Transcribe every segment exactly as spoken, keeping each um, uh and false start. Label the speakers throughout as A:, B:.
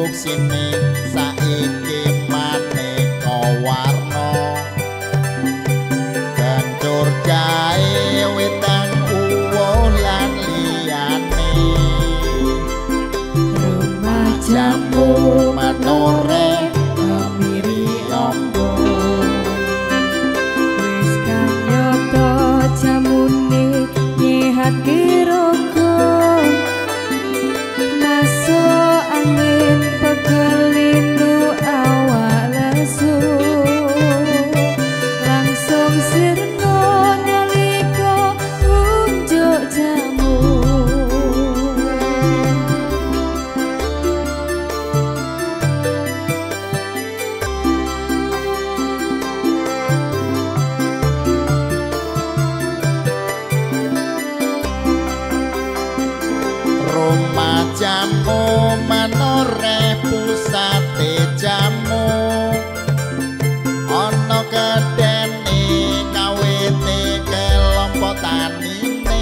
A: sini saiki maneka warna gancur jae wetang uwoh lan liyane rumah jamu manore kamiri ombo
B: wis kanyata jamune nyehat kirogo masuk angin pegelinu awak lesu langsung sirno nalika unjuk jamu
A: rumah jamu manore pusate jamu ana kedene kawite kelompotanine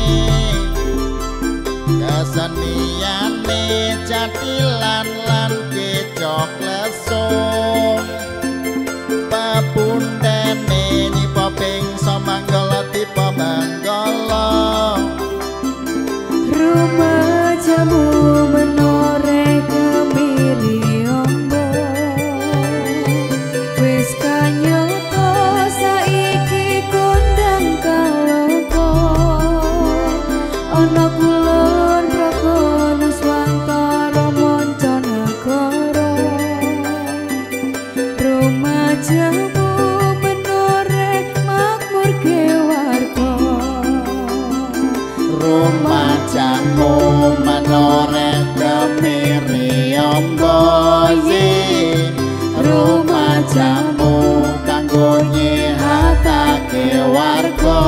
A: keseniane jatilan lan kecok lesung pepundene nipo pingsa manggala tipe manggala
B: rumah jamu menore kemiri ombo wis kanyata saiki kondang kalopo ana kulon prakono swantara mancanegara rumah jamu menore makmur kewarga
A: rumah jamu manore kemiri ombo rumah jamu kanggo nyehatake warga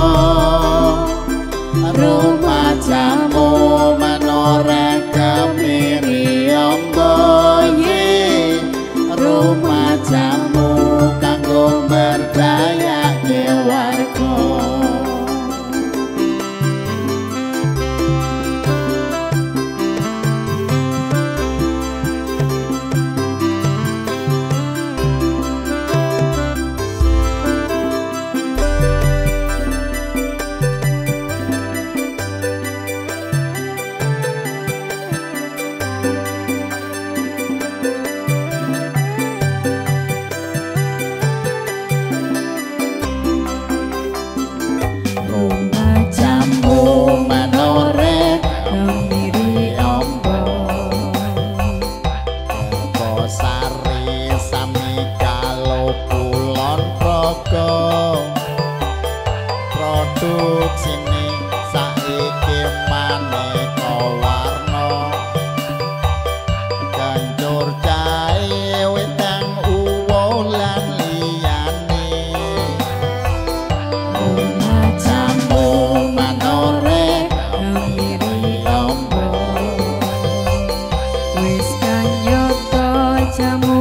A: rumah jamu manore kemiri ombo rumah jamu kanggo berdayake warga produk sini saiki maneka warna gancur jae wetang uwoh lan liyane rumah jamu manore
B: kemiri ombo wis kanyata jamu